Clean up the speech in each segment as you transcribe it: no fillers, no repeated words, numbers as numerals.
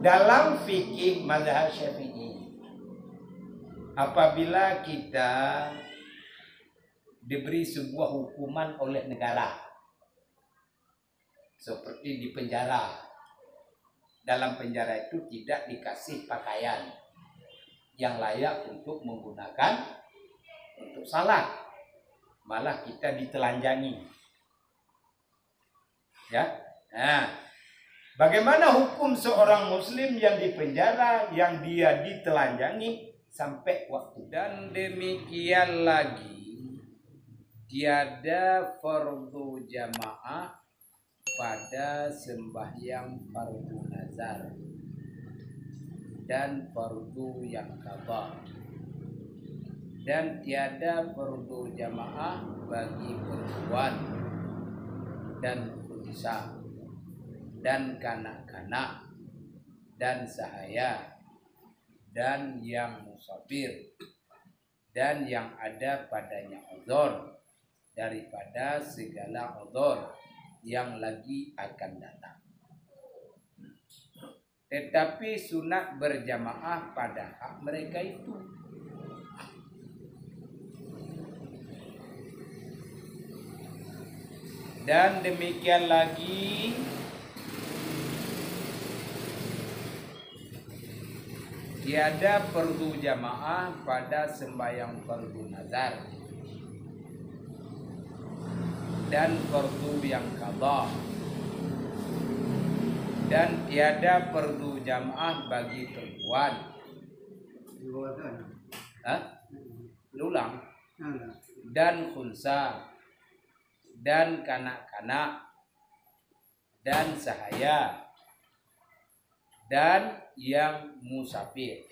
dalam fikih mazhab Syafi'i, apabila kita diberi sebuah hukuman oleh negara, seperti di penjara, dalam penjara itu tidak dikasih pakaian yang layak untuk menggunakan untuk salat, malah kita ditelanjangi. Ya, nah, bagaimana hukum seorang muslim yang dipenjara, yang dia ditelanjangi sampai waktu? Dan demikian lagi, tiada fardu jamaah pada sembahyang fardu nazar dan fardu yang qadha, dan tiada fardu jamaah bagi perempuan dan unsa dan kanak-kanak dan sahaya dan yang musafir dan yang ada padanya uzur daripada segala uzur yang lagi akan datang. Tetapi sunat berjamaah pada hak mereka itu. Dan demikian lagi, tiada fardu jamaah pada sembahyang fardu nazar dan fardu yang qadha, dan tiada fardu jamaah bagi perempuan. Ulang. Dan khunsa dan kanak-kanak dan sahaya dan yang musafir.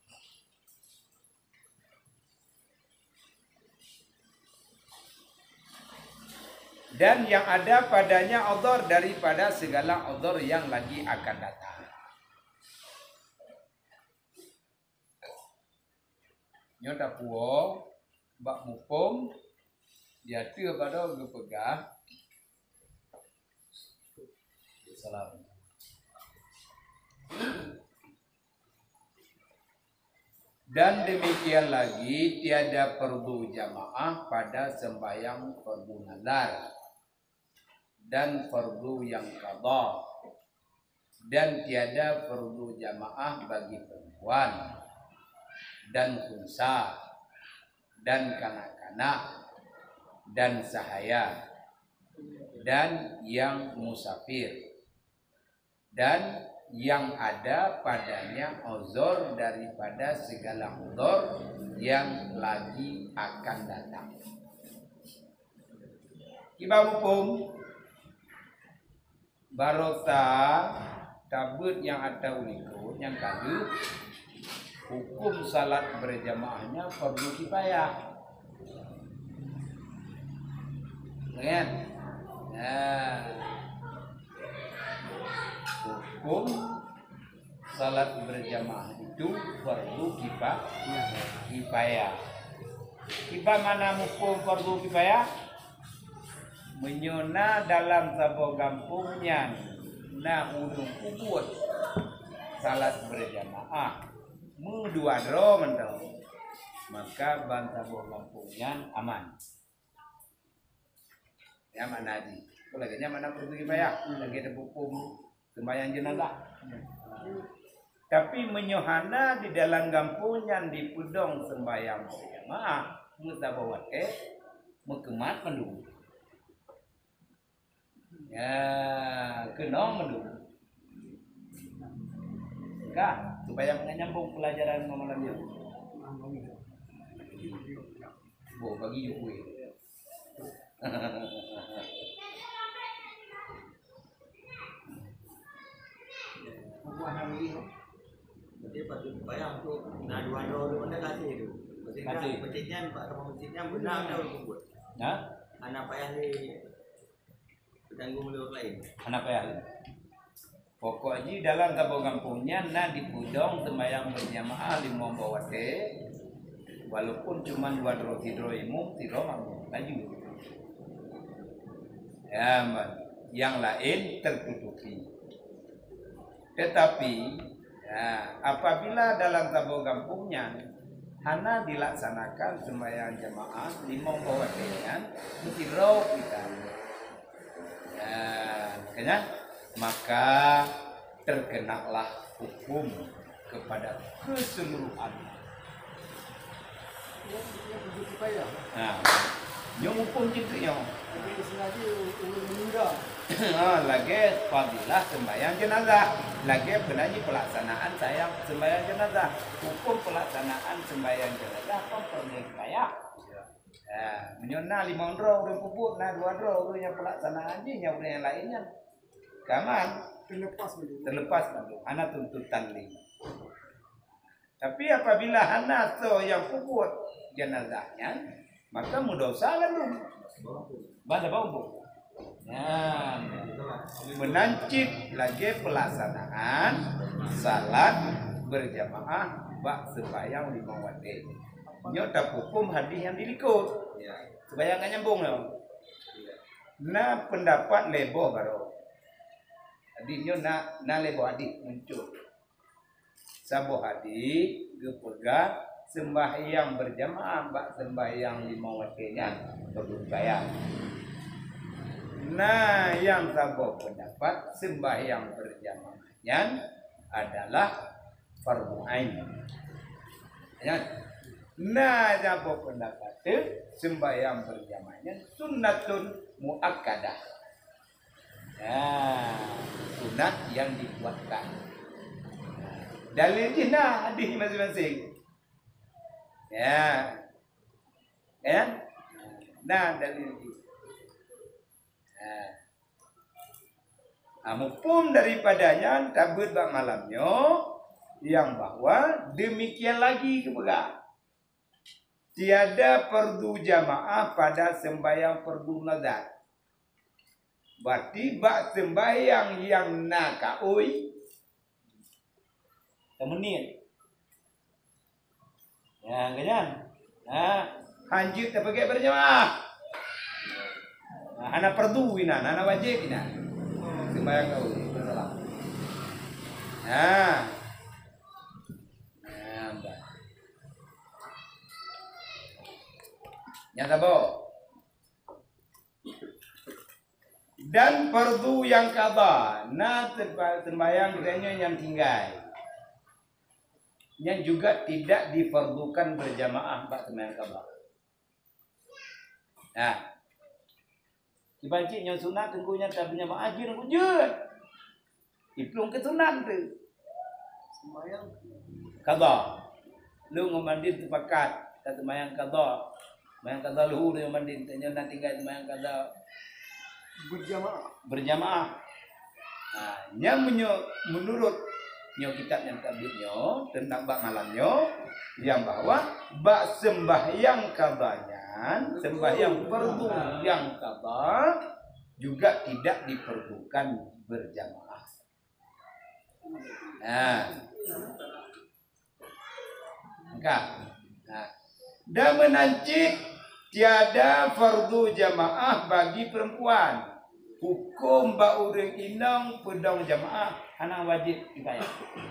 Dan yang ada padanya uzur daripada segala uzur yang lagi akan datang. Nyoda puo bak mupung dia tu pada berpegah. Salam. Dan demikian lagi, tiada fardu jamaah pada sembahyang fardu nazar dan fardu yang qadha, dan tiada fardu jamaah bagi perempuan dan unsa dan kanak-kanak dan sahaya dan yang musafir dan yang ada padanya uzur daripada segala uzur yang lagi akan datang. Kiba hukum barota tabut yang ada unikut yang kali hukum salat berjamaahnya fardu kifayah. Kan? Nah, hukum salat berjamaah itu fardu kifayah. Kipa mana hukum fardu kifayah? Menyona dalam sabo kampungnya na udung kubut salat berjamaah dua dro mentau, maka bantah sabo kampungnya aman. Ya mana di? Kalau lagi mana fardu kifayah? Lagi ada hukum sembahyang jenazah. Tapi menyohana di dalam kampungnya di pudong sembahyang berjamaah musabawat mekemat mendung. Ya, kenong mendung. Kak, supaya menyambung pelajaran malam ini. Bo bagi yuk. Jadi patut bayang tu nak dua mana kasih tu. Pentingnya Pak sama masjidnya benar dah kumpul. Nah, Anak payah ni tanggung jawab lain. anak payah. Pokoknya dalam kampung kampungnya na di pudong sembahyang berjamaah di Mombawate, walaupun cuma dua dro tidro imum tidro mampu laju. Ya, yang lain tertutupi. Tetapi Nah, apabila dalam tabo kampungnya hana dilaksanakan sembahyang jamaah lima waktunya mesti roh kita. Nah, makanya maka terkenalah hukum kepada keseluruhan. Nah, yang hukum cintunya. Lagi fadilah sembahyang jenazah, lagi penanya pelaksanaan saya sembahyang jenazah, hukum pelaksanaan sembahyang jenazah apa perlu saya? Menyona 5 orang udah kubur, nah 2 orang yang pelaksanaan yang lainnya, kaman terlepas dulu, anak tuntutan 5. Tapi apabila anak so yang kubur jenazahnya, maka mudosa lalu, bahasa bau. Nah, menancip lagi pelaksanaan salat berjamaah bak sembahyang 5 waktu. Nyota hukum hadis yang dilikut. Sembahyang kan nyambung loh. Nah pendapat lebo baru. Hadisnya na lebo hadis muncul. Sabo hadis gepegang sembahyang berjamaah bak sembahyang 5 waktunya berbayar. Nah, yang sabo pendapat sembahyang berjamaahnya adalah fardu ain. Ya. Nah, sabo pendapat sembahyang berjamaahnya sunnatun muakkadah. Nah, sunat yang dikuatkan. Dalil jina hadis masing-masing. Ya. Ya. Nah, dalil hukum daripadanya tabut bak malamnya yang bahwa demikian lagi kepegang tiada fardu jamaah pada sembahyang fardu nazar. Berarti bak sembahyang yang nakaui kemenit. Ya, kan? Nah, hanjut tak pakai berjamaah. Nah, anak fardu ina, anak wajib ina. Sembahyang kau bersalah. Nah, nyata bo. Dan fardu yang qada, nah sembahyang yang tinggal. Yang juga tidak difardukan berjamaah bak sembahyang qada. Nah, dibancik yang sunat tengkunya tak punya ma'ajir kujud. Iplung ke sunat tu. Sembahyang qada. Lu ngomandin tepakat kata sembahyang qada. Sembahyang qada luhur yang mandin tanya nak tinggal sembahyang qada berjamaah. Nah, yang menurut kitab yang tabliknya tentang bak malamnya yang bahwa bak sembahyang qadanya sembahyang fardu yang qada juga tidak diperlukan berjamaah. Nah, dan menancip tiada fardu jamaah bagi perempuan. Hukum bak urang inang pedang jamaah anak wajib dibayar.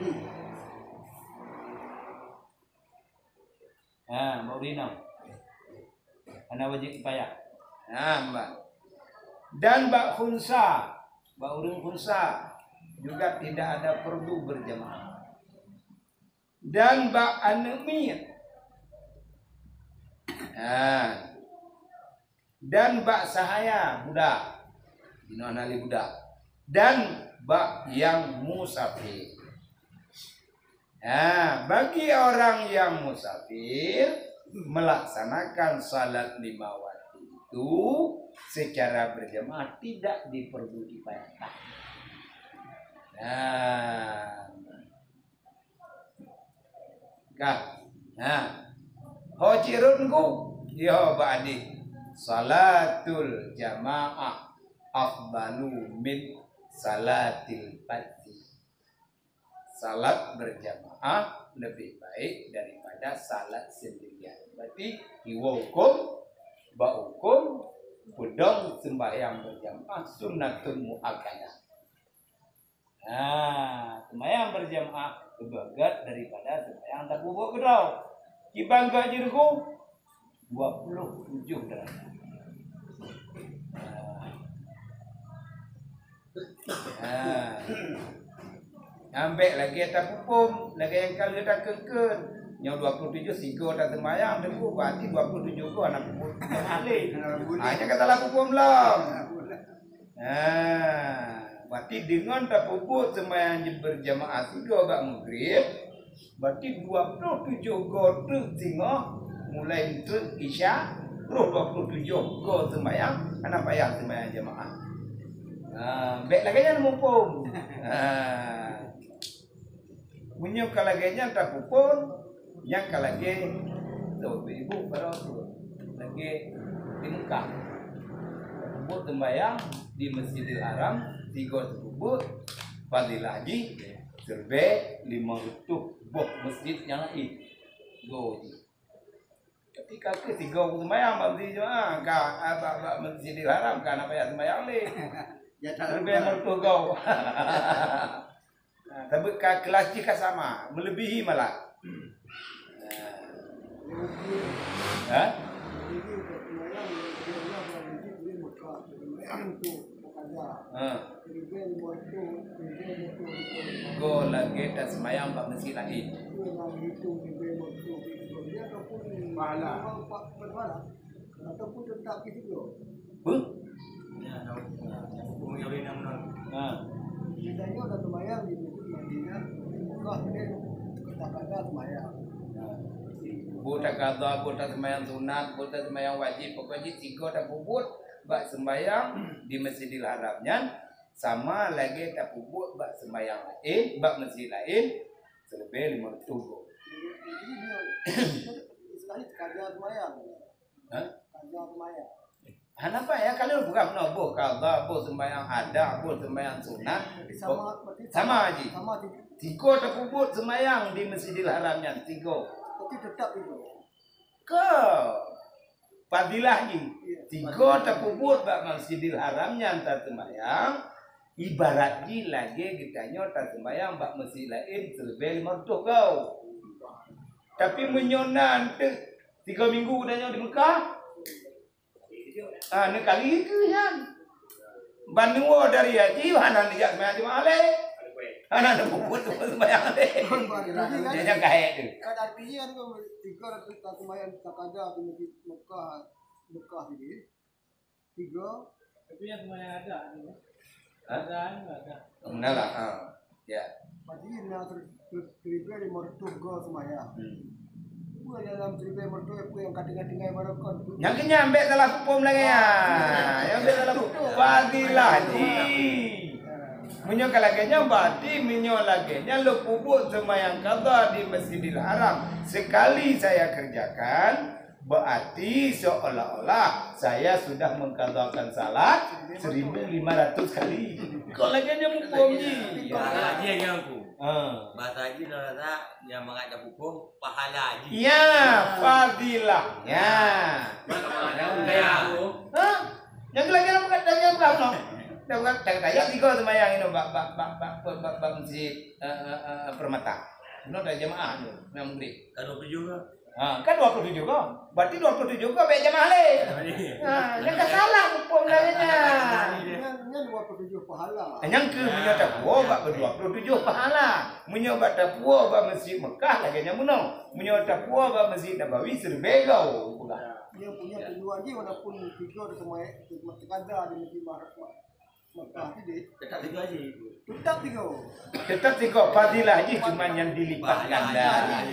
Bak urang inang anak wajib dibayar. Mbak. Dan bak khunsa, bak urang khunsa juga tidak ada fardu berjamaah. Dan bak anemir. Dan bak sahaya budak. Dino anali budak. Dan bak yang musafir. Bagi orang yang musafir melaksanakan salat 5 waktu itu secara berjamaah tidak diperlu dibayarkan. Hojirunku ya ba'di salatul jamaah afdalu min salatil fardhi. Salat berjamaah lebih baik daripada salat sendirian. Berarti hukum pedang sembahyang berjamaah sunnatun muakkadah. Sembahyang berjamaah lebih bagus daripada sembahyang tabuh kedau. Kibang gak jirku 27 derajat. Ambek lagi tak pupum, lagi yang kali tak keken. Yang 27 sigo tak sembahyang, deku berarti 27 ko anak pupum. Hanya kata lah pupum belum. Berarti dengan tak puput sembahyang berjamaah sigo agak maghrib, berarti 27 ko tu tengok mulai tu isya, terus 27 ko sembahyang, anak payah sembahyang jamaah. Baik lagi jangan mumpung. Punya kalagenya tak pupun, yang kalage tu ibu baru tu lagi di Mekah. Puput sembahyang di Masjidil Haram, 3 puput, fadilah haji, serbe 500 buah masjid yang lain. Go. Ketika ke 3 sembahyang masjid Masjidil Haram kan apa ya sembahyang ni. Ya serbe mertu kau. Tapi kelas jika sama, melebihi malah. Go lagi tak semayang bak masjid lain. Pahala. Ataupun tetap itu. Ya, tahu. Yang lain nama. Biasanya ada semayang di Madinah, di Mekah ini kata-kata semayang. Buta qadha, buta sembahyang sunat, buta sembahyang wajib, pokoknya 3 tak puput bak sembahyang di Masjidil Haramnya, sama lagi tak puput bak sembahyang lain, bak masjid lain selebih 500. Jadi dia istilahnya kaza semayang. Kaza semayang. Kenapa ya kalau bukan nobo qadha, bu sembahyang ada, bu sembahyang sunat, sama aja. Sama 3 tak puput sembahyang di Masjidil Haramnya 3. tapi tetap itu. Ke padilahnya 3 tak puput bak Masjidil Haramnya tak sembahyang, ibaratnya lagi kitanya tak sembahyang bak masjid lain selebih 500 kau. Tapi menyonan 3 minggu udahnya di Mekah. Ni kali itu ya. Bandung dari haji, mana ni jak sembahyang male. Ana nak puput sembahyang le. Dia kaya tu. Kan artinya kan 3 tak semayang tak ada di masjid Mekah ini. 3 tapi yang semuanya ada ni. Ada. Ada. Enggak lah. Ya. Madinah terlibat di mertua semayang. Pua dalam cerita mertua pua yang kadang-kadang merokok. Yang kenyambek dalam hukum lagi ya. Yang ambil dalam hukum fadilah ji. Menyo kalagenya berarti menyo lagenya lu puput sembahyang qadha di Masjidil Haram. Sekali saya kerjakan berarti seolah-olah saya sudah mengqadhakan salat 1500 kali. Kau lagenya hukumnya. Pahala haji yang aku. Bahasa haji nada yang mengajak hukum pahala haji. Ya, fadilahnya. Kayak aku. Yang lagi apa katanya berapa? Dapat kayak 3 sembahyang ini bak masjid Permata. Ini ada jemaah tu, memang beri. Kan 27 ke? Kan 27 kau. Berarti 27 kau baik jemaah le. Yang tak salah hukum lainnya. Yang 27 pahala. Yang ke menyata puo bak 27 pahala. Menyata puo bak masjid Mekah lagi yang menang. Menyata puo bak masjid Nabawi serbegau pula. Dia punya tujuan dia walaupun 3 semayang ada di masjid Mekah ini. Tetap 3 haji. Tetap 3. Tetap 3 fadilah haji cuma yang dilipat ganda.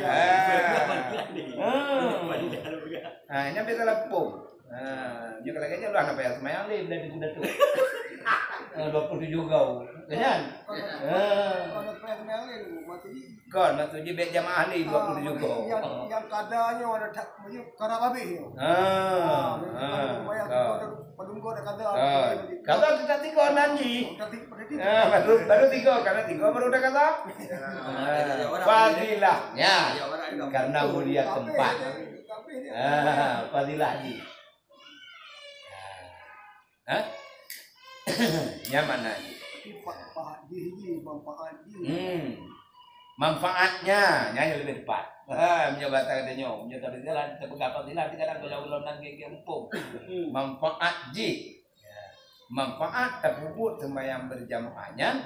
Ini beda lepung. Ini kalagenya lu anak payah semayang le bila sudah tu. 27 kau. Kan? Kalau payah semayang ni mati. Kan maksudnya baik jamaah ni 27 kau. Yang kadanya ada punya kada habis dia. Padungko ada kada. Kada kita 3 nanti. Baru 3 karena 3 baru udah kata. Fadilahnya karena mulia tempat. Fadilah haji. Nyaman haji. Pak Haji manfaat Manfaatnya nyanyi lebih tepat. Mencoba tanya, mencoba jalan terpegapan tidak kadang kalau ulang gigi empuk. Manfaat ji. Manfaat terpupuk sembahyang berjamaahnya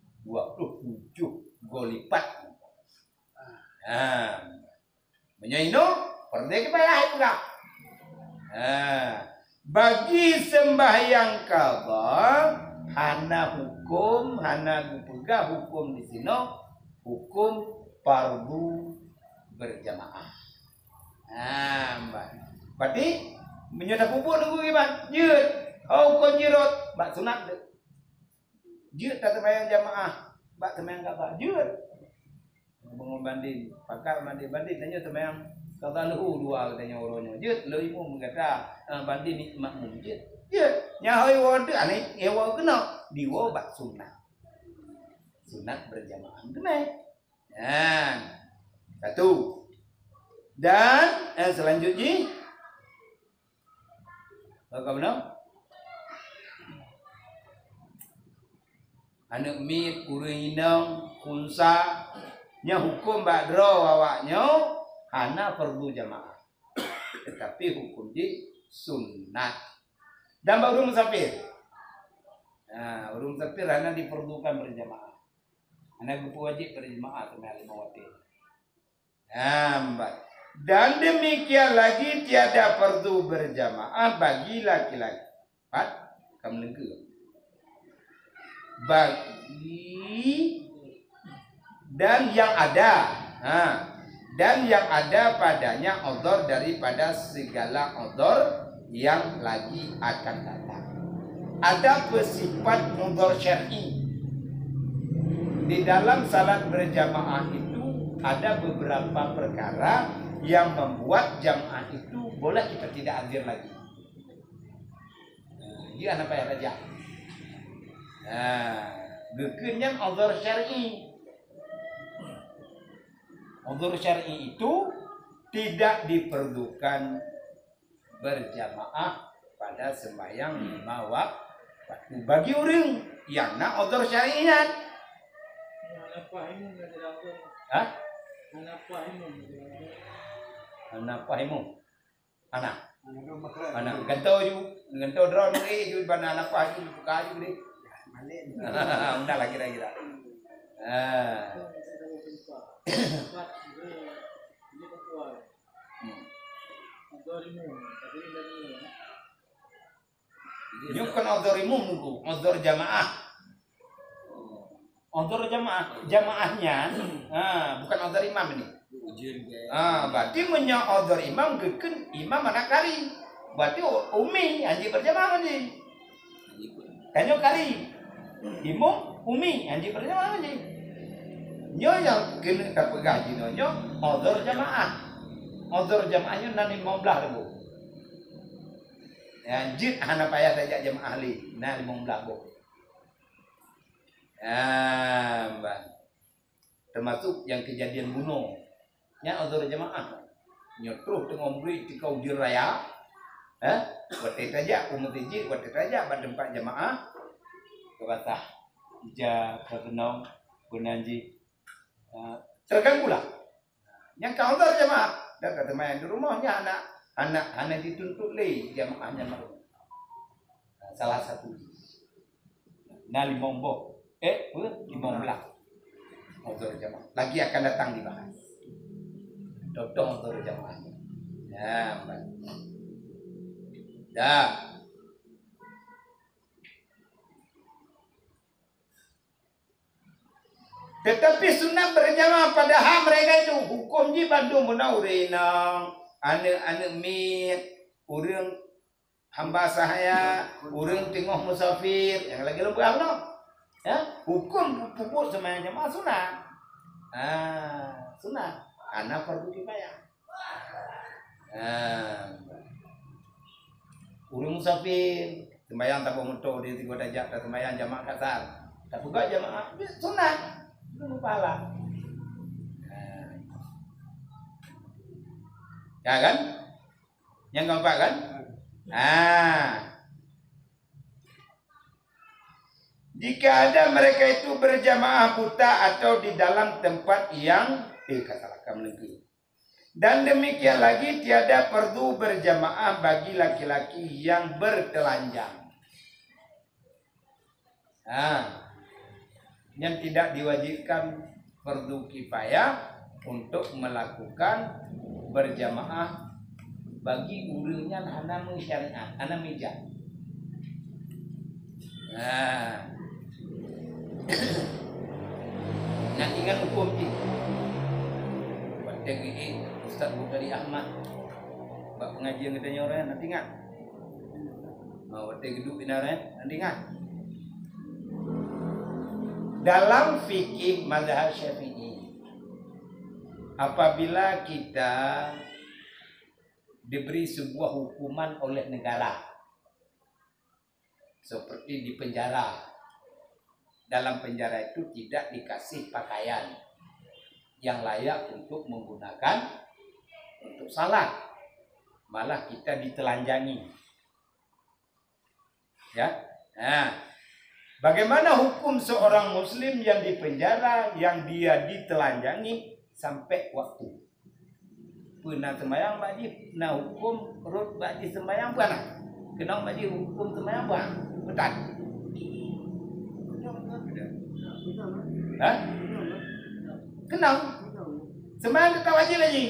27 golipat. Menyoino pergi kepala itu enggak. Bagi sembahyang qadha hana hukum hana gupega hukum di sini hukum fardu berjamaah. Berarti menyata pupuk nunggu gimana? Jut, kau jirot, bak sunat deh. Jut tak sembahyang jamaah, bak sembahyang qadha jut. Bangun banding, pakar banding tanya sembahyang qadha luhu dua katanya orangnya. Jut, lu imam berkata banding ni makmum jut. Nyahoi wode ane ewa kena diwo bak sunat. Sunat berjamaah kena. Satu. Dan selanjutnya apa benar? Anak mi kurinang kunsa nya hukum badro awaknya hana fardu jamaah. Tetapi hukum di sunat. Dan baru musafir. Baru musafir hanya diperlukan berjamaah. Hanya wajib berjamaah kena 5 waktu. Dan demikian lagi tiada fardu berjamaah bagi laki-laki. Kamu negeri. Bagi dan yang ada. Dan yang ada padanya odor daripada segala odor yang lagi akan datang. Ada bersifat mudhar syar'i. Di dalam salat berjamaah itu ada beberapa perkara yang membuat jamaah itu boleh kita tidak hadir lagi. Dia apa ya saja. Gekenyan mudhar syar'i. Mudhar syar'i itu tidak diperlukan berjamaah pada sembahyang 5 waktu bagi orang yang nak odor syariat. Anak kantau ju kantau drone ju bana anak pagi buka ju deh. Udah lah kira-kira. Ini bukan odor imum dulu, odor jamaah. Odor jamaahnya, bukan odor imam ini. Berarti odor imam geken imam anak kari. Berarti umi anji berjamaah ni. Kanyo kari, imam umi anji berjamaah ni. Nyo yang kena dapat gaji nyo odor jamaah. Odor jamaahnya nani 15 ribu. Jid hana payah saja jamaah ahli. Nah 15 ribu. Termasuk yang kejadian bunuh. Nya odor jamaah. Nyotruh tengok beri tikau di raya. Watet aja umat jid, watet aja badempak jamaah. Kebasah. Ija kerenong gunanji. Terganggulah. Yang kau odor jamaah. Dan kata main di rumahnya anak dituntut leh jamaahnya malu. Salah satu. Nah 15. 15. Odor jamaah. Lagi akan datang dibahas. Dodong odor jamaahnya. Dah. Tetapi sunat berjamaah padahal mereka itu hukum di Bandung menaurinang anak-anak mit orang hamba sahaya orang tengah musafir yang lagi lembah no hukum pupuk semuanya jamaah sunat sunat anak fardu kifayah orang musafir sembahyang tak motor di tiga dajak tak sembahyang jamaah kasar tak buka jamaah sunat tunggu pahala. Ya kan? Yang gampang kan? Jika ada mereka itu berjamaah buta atau di dalam tempat yang katakan negeri. Dan demikian lagi tiada perlu berjamaah bagi laki-laki yang bertelanjang. Yang tidak diwajibkan fardu kifayah untuk melakukan berjamaah bagi urangnya hana syariat, hana mijat. Nak ingat hukum ni. Buat TGI Ustaz Bukhari Ahmad. Buat pengajian katanya orang nanti ingat. Mau geduk binaran nanti ingat. Dalam fikih mazhab Syafi'i, apabila kita diberi sebuah hukuman oleh negara, seperti di penjara, dalam penjara itu tidak dikasih pakaian yang layak untuk menggunakan untuk salat, malah kita ditelanjangi. Ya, bagaimana hukum seorang muslim yang dipenjara, yang dia ditelanjangi sampai waktu? Pernah sembahyang wajib, nah hukum perut wajib sembahyang bukan? Kena wajib hukum sembahyang bukan? Betul? Hah? Kenal? Sembahyang tak wajib lagi.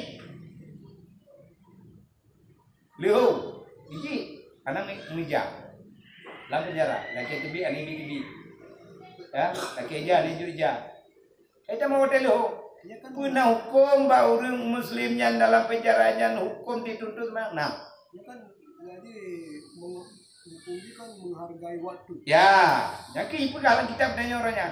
Lihu, biji, anak meja. Dalam penjara, laki tebi, ani tebi. Ya, laki aja, ni juga. Kita mau hotel lo. Pernah hukum bahawa orang Muslim yang dalam penjaranya hukum dituntut mana? Ya kan, jadi hukum kan menghargai waktu. Ya, yang dipegang kitab dan orangnya.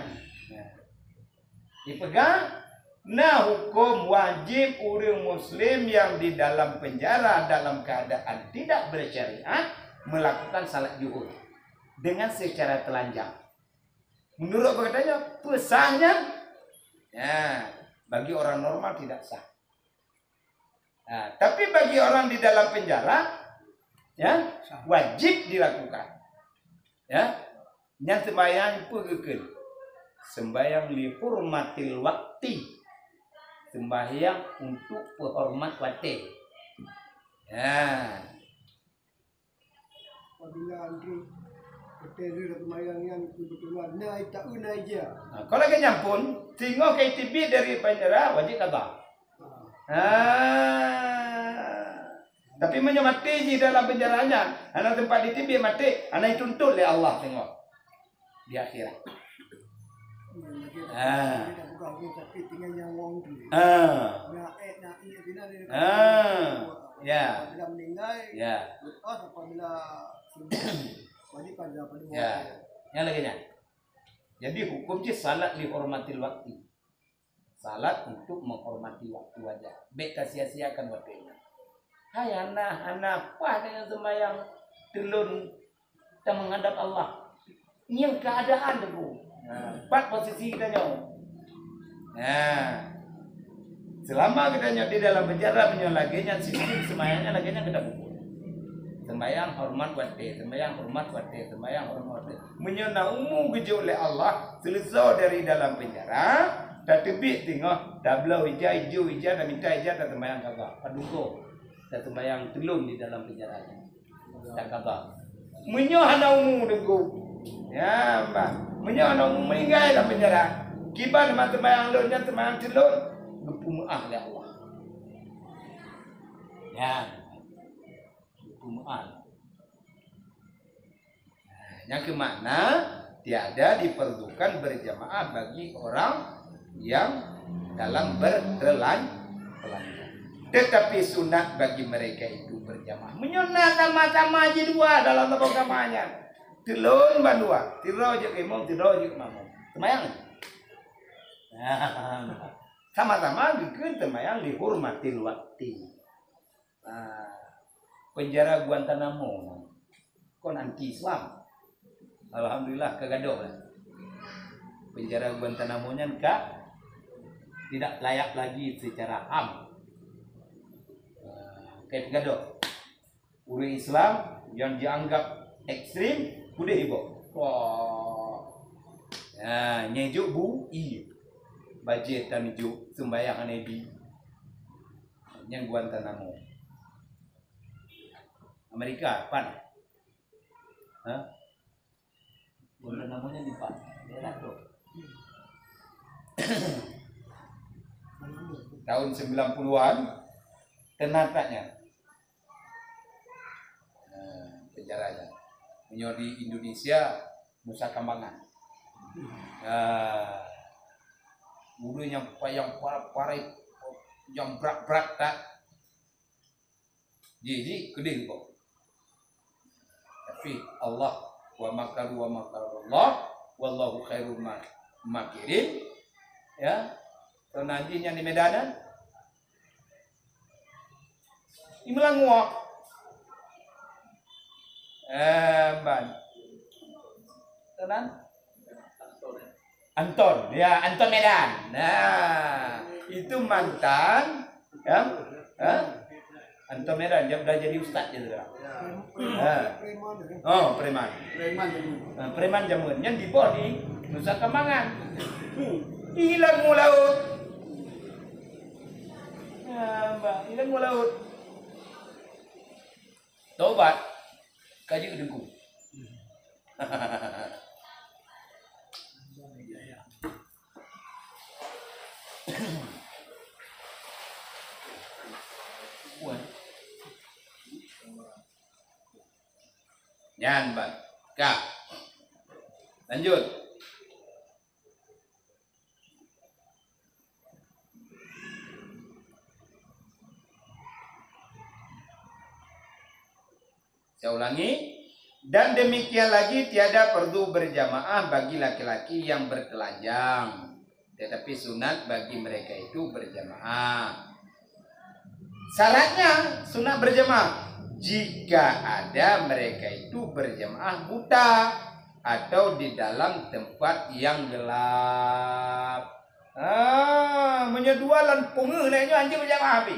Dipegang. Nah, hukum wajib orang Muslim yang di dalam penjara dalam keadaan tidak bersyariat melakukan salat zuhur dengan secara telanjang. Menurut katanya pesahnya, ya, bagi orang normal tidak sah. Nah, tapi bagi orang di dalam penjara, ya, wajib dilakukan. Ya, yang sembahyang pegekeun. Sembahyang li hurmatil waqti. Sembahyang untuk penghormat waktu. Ya. Apabila antri hotel sembahyang yang kebetulan naik tak unai je. Kalau lagi nyampun, tengok KTP dari penjara wajib qada. Tapi menyamati di dalam penjaranya, anak tempat di TB mati, anak dituntut oleh Allah tengok di akhirat. Ya. Apabila meninggal, Ya. lepas apabila wajib pada pada Ya. Yang lagi nya. Jadi hukumnya salat dihormati waktu. Salat untuk menghormati waktu aja. Bek sia-siakan waktunya. Hai anak-anak, apa dengan sembahyang telun kita menghadap Allah? Ini keadaan tu. Empat posisi kita nyawa. Nah, selama kita nyawa di dalam penjara menyolaginya sistem sembahyangnya laginya kita pukul. Sembahyang hormat waktu, sembahyang hormat waktu, sembahyang hormat waktu. Menyona umum gejo oleh Allah selesai dari dalam penjara. Dah tebik tengok, dah belau hijau, dah minta hijau, dah sembahyang kagak. Paduko, dah sembahyang telung di dalam penjaranya. Tak kagak. Menyohana umum dengku. Ya, mbak. Menyohana umum meninggal dalam penjara. Kibar nama sembahyang lunnya, sembahyang telung. Gepumuah oleh Allah. Ya. Gepumuah. Yang kemana tiada diperlukan berjamaah bagi orang yang dalam bertelanjang. Tetapi sunat bagi mereka itu berjamaah. Menyunat sama-sama aja dua dalam agamanya. Telun bandua, tiro je kemong, tiro je kemamong. Semayang. Sama-sama dikeun semayang dihormatil waktu. Penjara Guantanamo kon anti Islam. Alhamdulillah kagadoh lah. Penjara Guantanamo-nya tidak layak lagi secara HAM. Kayak gadoh. Orang Islam yang dianggap ekstrim, udah ibu. Wah, Nyejuk bui. Budget dan nyejuk sembahyang Nabi. Yang Guantanamo. Amerika, pan. Guantanamo-nya di pan. Daerah tuh. Tahun 90-an tenatanya. Penjaranya. Menyor di Indonesia Nusa Kambangan. Dulu yang parai yang berat tak. Jadi kedih kok. Tapi Allah wa makaru Allah wallahu khairul makirin. Ya. Nantinya di Medan. Imlangwa. Ban. Tenan? Anton, ya Anton Medan. Nah, itu mantan, ya, Anton Medan dia udah jadi ustaz dia sekarang. Oh, preman. Preman jamun yang di body Nusa Kambangan. Hilang mu laut. Ya, Mbak, hilang mu laut. Tobat kaji udengku. Yan Bang. Kak. Lanjut. Saya ulangi. Dan demikian lagi tiada perlu berjamaah bagi laki-laki yang bertelanjang. Tetapi sunat bagi mereka itu berjamaah. Syaratnya sunat berjamaah jika ada mereka itu berjamaah buta atau di dalam tempat yang gelap. Menyedualan punga naiknya anjing berjamaah habis.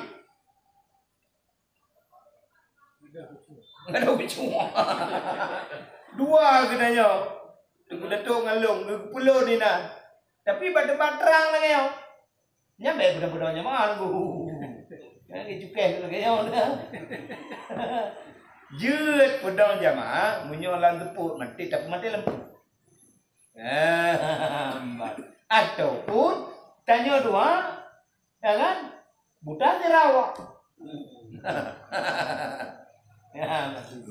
Ada bercuma. Dua kenanya. Tunggu datuk ngalung ke pulau ni nah. Tapi batu-batu terang lagi yo. Nya bae budak-budaknya mah lu. Kan cukai lagi yo. Jeut pedang jamaah menyolan tepuk mati tapi mati lempu. Ataupun tanya dua, ya kan? Buta dirawat. Ya,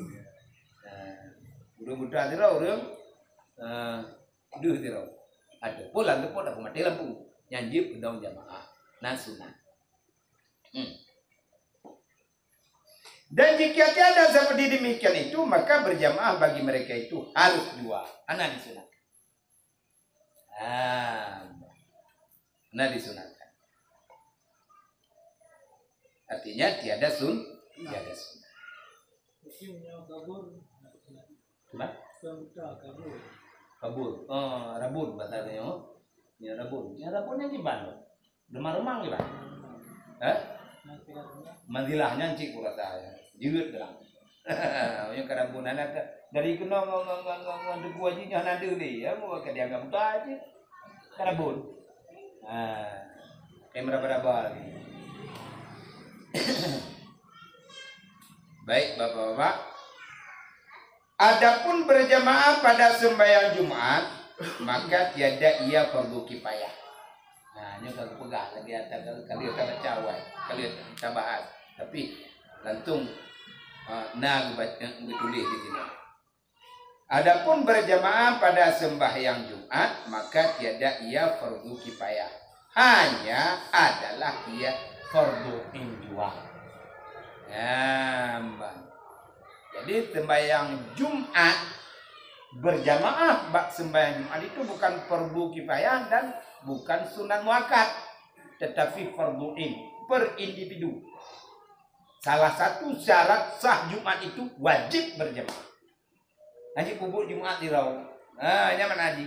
udah buta dirawat, udah. Duh dirawat. Ada pulang tepuk aku mati lampu. Nyanyi pedang jamaah. Nasuna. Dan jika tiada seperti demikian itu, maka berjamaah bagi mereka itu harus dua. Anak disunat. Anak disunatkan. Artinya tiada tiada sunat. Kabur. Oh, rabun bahasanya. Ya rabun. Ya rabunnya gimana? Remang-remang gimana? Mandilahnya cik kurang saya. Jeut gelang. Yang kerabunan ada dari kena ngomong aji nya nade ni ya mau ke dia enggak buta aja. Karabun. Kayak berapa lagi. Baik Bapak-bapak. Adapun berjamaah pada sembahyang Jumat, maka tiada ia fardu kifayah. Nah, ini kalau pegang lagi kali kita baca awal, kali kita bahas. Tapi lantung ditulis di sini. Adapun berjamaah pada sembahyang Jumat, maka tiada ia fardu kifayah. Hanya adalah ia fardu injuah. Jadi sembahyang Jumat berjamaah sembahyang Jumat itu bukan fardu kifayah dan bukan sunat muakkad, tetapi fardu in per individu. Salah satu syarat sah Jumat itu wajib berjamaah. Haji kubur Jumat di raw. Nyaman haji.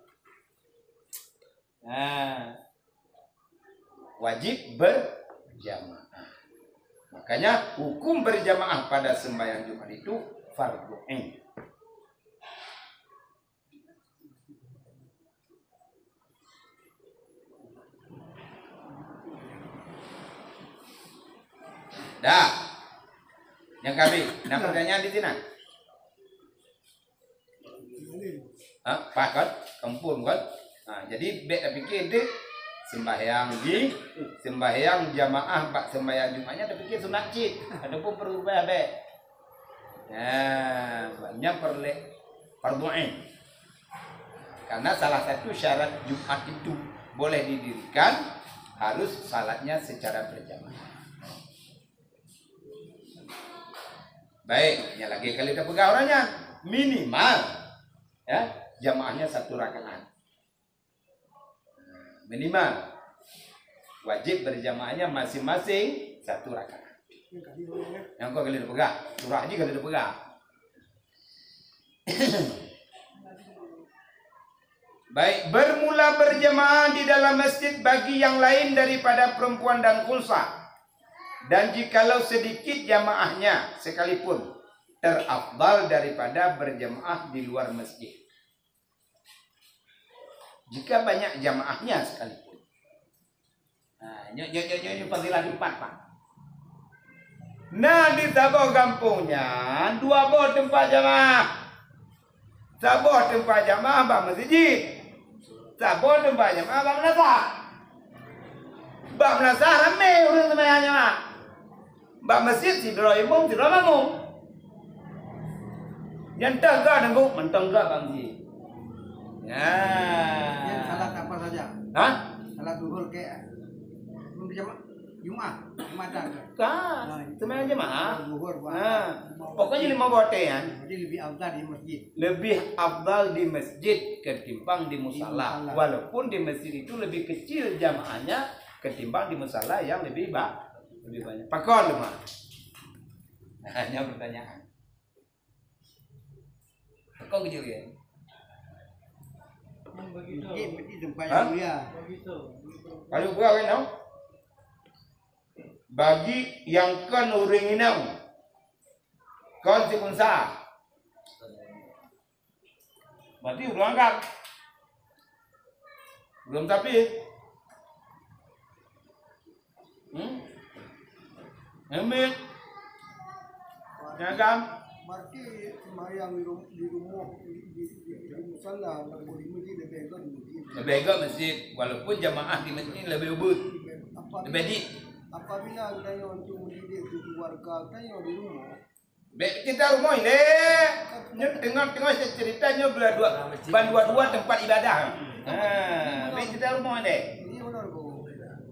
Wajib berjamaah. Makanya hukum berjamaah pada sembahyang Jumat itu fardu ain. Dah. Yang kami, nah pertanyaan di sini. Pak kan, kampung kan. Nah, jadi bek pikir itu sembahyang jamaah Pak sembahyang Jumatnya tapi pikir sunat cik. Adapun perlu bayar bek. Nah, banyak perduain. Karena salah satu syarat Jumat itu boleh didirikan harus salatnya secara berjamaah. Baik, ini lagi kali kita pegang orangnya minimal ya jamaahnya 1 rakaat. Minimal wajib berjamaahnya masing-masing 1 rakaat. Yang kau kali pegang, surah aja kali pegang. Baik, bermula berjamaah di dalam masjid bagi yang lain daripada perempuan dan khunsa. Dan jikalau sedikit jamaahnya sekalipun terafdal daripada berjamaah di luar masjid. Jika banyak jamaahnya sekalipun. Nah, ini fadilah 4 Pak. Nah, di Sabah kampungnya 2 boh tempat jamaah. Sabah tempat jamaah bang masjid. Sabah tempat jamaah bang menasah. Bang menasah ramai orang sembahyang jamaah. Bang masjid si imam si makmum. Yang tegak nengok mentengak bang si. Ya. Yang salat apa saja? Hah? Salat duhur kayak belum Jumat ada. Kan, sembahyang jamaah. Duhur Pokoknya 5 bote ya. Jadi lebih afdal di masjid. Lebih afdal di masjid ketimbang di musala. Walaupun di masjid itu lebih kecil jamaahnya ketimbang di musala yang lebih banyak. Pakon rumah. Hanya pertanyaan. Pakon kecil ya. Begitu. Masjid tempat yang mulia. Begitu. Kalau buka no? Bagi yang kan uring inau. Kon si kunsa. Berarti udah angkat. Belum tapi. Emit. Nyagam. Berarti sembahyang di rumah di musala atau di masjid lebih baik di masjid. Lebih agak masjid. Walaupun jamaah di masjid lebih ubud. Lebih di. Apabila kita untuk mendidik keluarga kita di rumah. Kita rumah ini. Tengok ceritanya dua tempat ibadah. Kita rumah ini. Ini benar kok.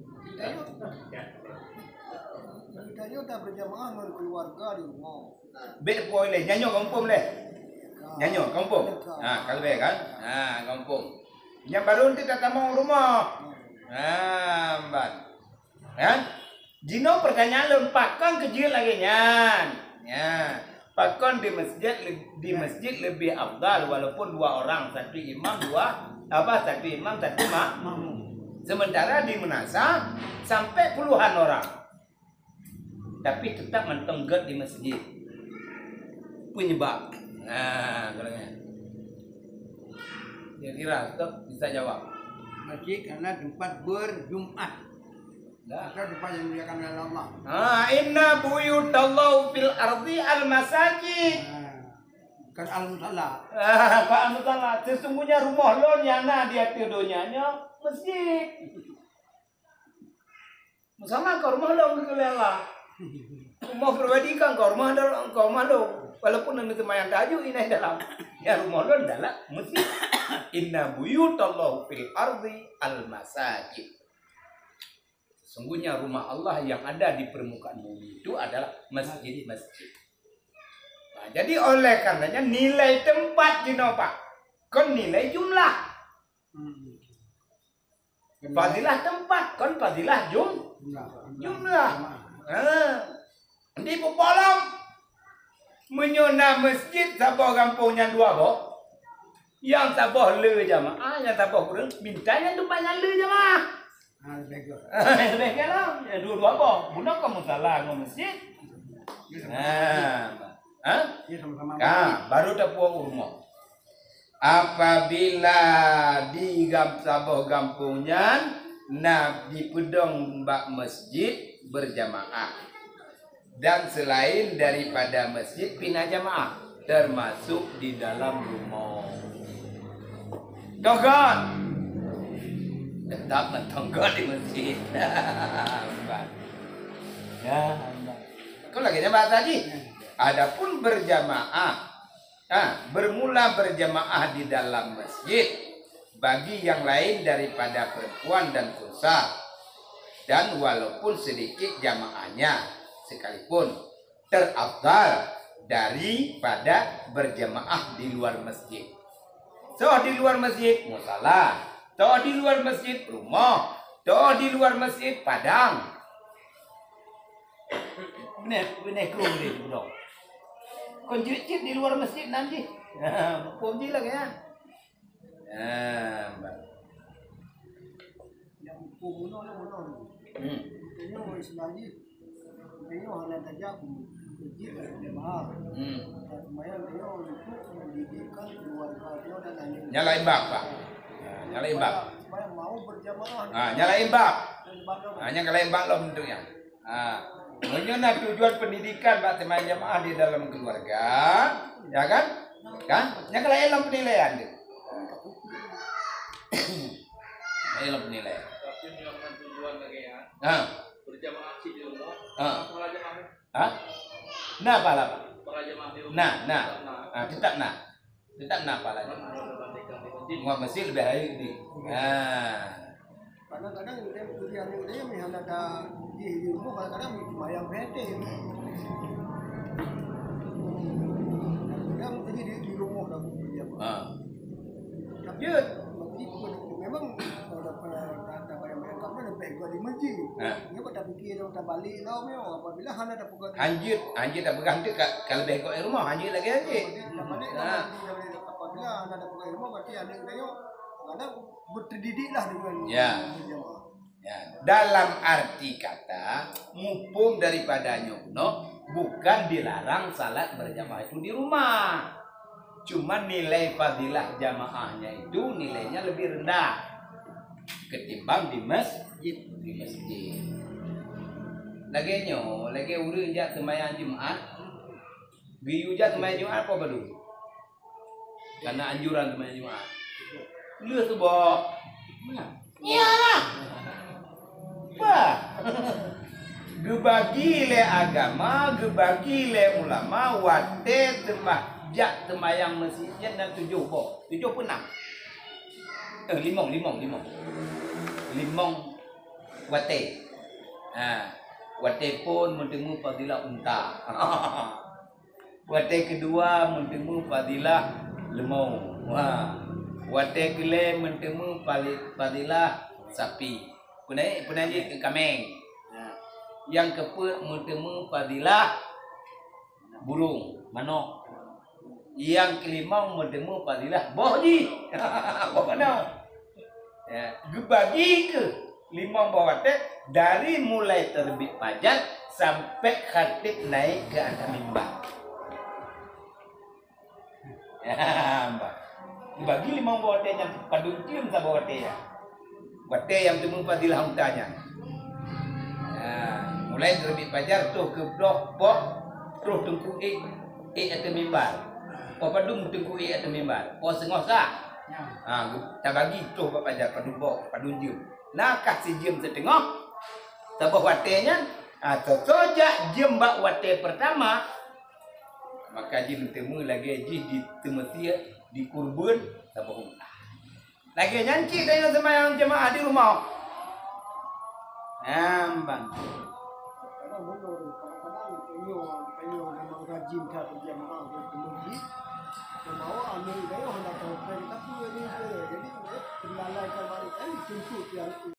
Kita tak berjamaah dengan keluarga di rumah. Bet boleh nyanyo kampung leh. Nyanyo kampung. Nah, kalau be kan. Nah, kampung. Yang baru nanti tak mau rumah. Nah, mbak. Kan? Jino pertanyaan lempakan kecil lagi nyan. Ya. Pakon di masjid lebih afdal walaupun 2 orang, satu imam, satu imam, satu makmum. Sementara di Menasa sampai puluhan orang. Tapi tetap mentengget di masjid. Penyebab. Nah, kalaunya. Kira-kira bisa jawab. Masjid karena tempat berjumat. Ada tempat yang dimuliakan oleh Allah. Inna buyutallahu fil ardi al masajid. Kan al-musalla. Pak al-musalla. Sesungguhnya rumah lo yang ada di hati dunianya masjid. Musalla kau rumah lo kelela. Rumah pribadi kan kau rumah lo. Walaupun nanti semayang tahajud ini dalam. Ya rumah lo dalam masjid. Inna buyutallahu fil ardi al masajid. Sungguhnya rumah Allah yang ada di permukaan bumi itu adalah masjid-masjid. Nah, jadi oleh karenanya nilai tempat Pak, kon nilai jumlah. Fadilah tempat, kon fadilah jumlah. Di Pepolong menyona masjid sabah kampungnya 2 boh. Yang sabah le jamaah, yang sabah kurang bintangnya tempatnya le jamaah. Lebih lah, ya 2 apa? Budak kamu salah ngomong masjid. Baru tepuang rumah. Apabila di sabah kampungnya, di pedong bak masjid berjamaah. dan selain daripada masjid pindah jamaah termasuk di dalam rumah. Togat tetap mentonggol di masjid. Ya, kau lagi bahas tadi. Adapun berjamaah, bermula berjamaah di dalam masjid bagi yang lain daripada perempuan dan unsa, dan walaupun sedikit jamaahnya sekalipun terafdal daripada berjamaah di luar masjid. So di luar masjid musala, so di luar masjid rumah, so di luar masjid padang. Benar kru dia dong. Kunci di luar masjid nanti. Kunci lagi ya. Yang puno. Ini istilahnya ini hanya saja masjid jemaah. Supaya dia untuk mendidikan keluarga dia dan lain-lain. Nyalain bak, Pak. Nyalain bak. Supaya mau berjamaah. Nyalain bak. Nyalain bak lo bentuknya. Menyenang tujuan pendidikan Pak teman jamaah di dalam keluarga, ya kan? Kan? Yang lain dalam penilaian dia. Dalam penilaian. Tapi melakukan tujuan lagi ya. Berjamaah sih di rumah. Para jamaah. Nah, pala. Para jamaah di rumah. Tetap pala. Muat masjid lebih baik di. Kadang-kadang dia tujuan dia memang ada di rumah, kadang-kadang mayang bete. Kadang jadi di rumah dah berjamaah. Tapi memang ada pada mereka pun lebih gua di masjid. Dia pada fikir orang tak balik tau memang apabila hana ada pegang. Anjir tak pegang tu kalau lebih kau rumah anjir lagi anjir. Apabila hana ada pegang rumah berarti ada dia kadang berdidiklah dengan berjamaah. Ya, dalam arti kata mumpung daripada nyokno bukan dilarang salat berjamaah itu di rumah. Cuma nilai fadilah jamaahnya itu nilainya lebih rendah ketimbang di masjid. Lagi urus jak sembahyang Jumat. Biu jak sembahyang Jumat apa dulu? Karena anjuran sembahyang Jumat. Lu tu bawa. Ya. Wah. Gebagi le agama, gebagi le ulama, wate temajak temayang masjidnya dan 7 boh. 7 pun 6. Limong wate. Wate pun mendengar fadilah unta. Wate kedua mendengar fadilah lemau. Wate kele mendengar fadilah sapi. Punanya kameng. Yang keempat mendengar fadilah burung, manok. Yang kelima mendengar fadilah bohji. Apa mana? Ya, gebagi ke 5 bawah teh dari mulai terbit fajar sampai khatib naik ke atas mimbar. Ya, Mbak. Dibagi 5 bawah teh yang padun cium sa bawah teh ya. Wate yang temu fadilah untanya. Mulai terbit fajar tuh ke blok pok terus tungku atas mimbar. Po padung tungku atas mimbar. Po sengosa. Tak bagi tuh pak fajar padung pok padung jium. Nah kasih jium setengah. Tabah watenya atau sojak jium bak wate pertama. Maka jium temu lagi di temetia di kurban tabah unta. Lagi nyanci dengan sembahyang jemaah di rumah. Ambang. Kadang-kadang penyo memang rajin dah berjamaah di masjid. Membawa ambil dia hendak tahu tapi ini jadi terlalaikan balik kan tentu yang